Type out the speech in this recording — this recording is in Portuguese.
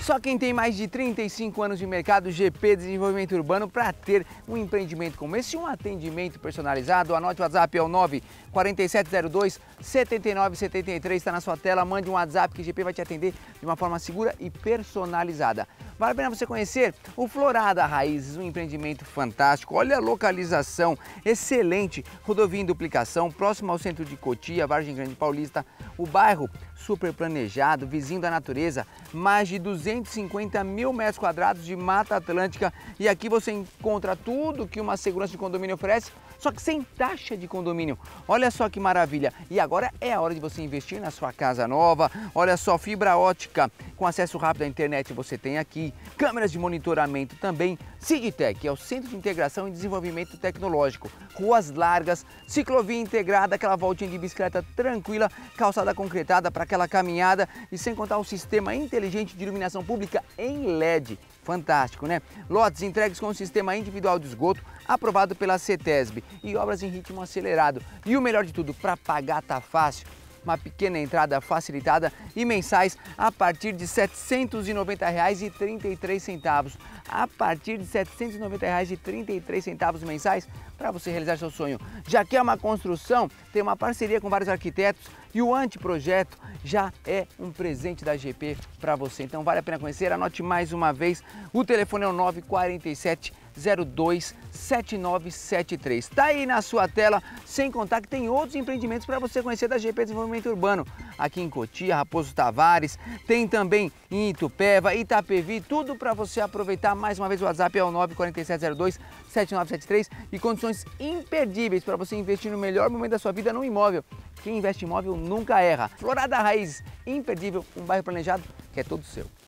Só quem tem mais de 35 anos de mercado GP Desenvolvimento Urbano para ter um empreendimento como esse, um atendimento personalizado. Anote o WhatsApp, é o 94702-7973, está na sua tela. Mande um WhatsApp que o GP vai te atender de uma forma segura e personalizada. Vale a pena você conhecer o Florada Raízes, um empreendimento fantástico. Olha a localização, excelente, rodovia em duplicação, próximo ao centro de Cotia, Vargem Grande Paulista. O bairro super planejado, vizinho da natureza, mais de 250 mil metros quadrados de Mata Atlântica. E aqui você encontra tudo que uma segurança de condomínio oferece, só que sem taxa de condomínio. Olha só que maravilha! E agora é a hora de você investir na sua casa nova. Olha só, fibra ótica com acesso rápido à internet você tem aqui, câmeras de monitoramento também, Sigtec, é o Centro de Integração e Desenvolvimento Tecnológico, ruas largas, ciclovia integrada, aquela voltinha de bicicleta tranquila, calçada concretada para aquela caminhada e sem contar o sistema inteligente de iluminação pública em LED. Fantástico, né? Lotes entregues com sistema individual de esgoto aprovado pela CETESB e obras em ritmo acelerado. E o melhor de tudo, para pagar tá fácil. Uma pequena entrada facilitada e mensais a partir de R$ 790,33. A partir de R$ 790,33 mensais para você realizar seu sonho. Já quer uma construção? Tem uma parceria com vários arquitetos e o anteprojeto já é um presente da GP para você. Então vale a pena conhecer. Anote mais uma vez, o telefone é o 947-02-7973. Está aí na sua tela, sem contar que tem outros empreendimentos para você conhecer da GP Desenvolvimento Urbano. Aqui em Cotia, Raposo Tavares, tem também em Itupeva, Itapevi, tudo para você aproveitar. Mais uma vez o WhatsApp é o 94702-7973 e condições imperdíveis para você investir no melhor momento da sua vida no imóvel. Quem investe em imóvel nunca erra. Florada Raízes, imperdível, um bairro planejado que é todo seu.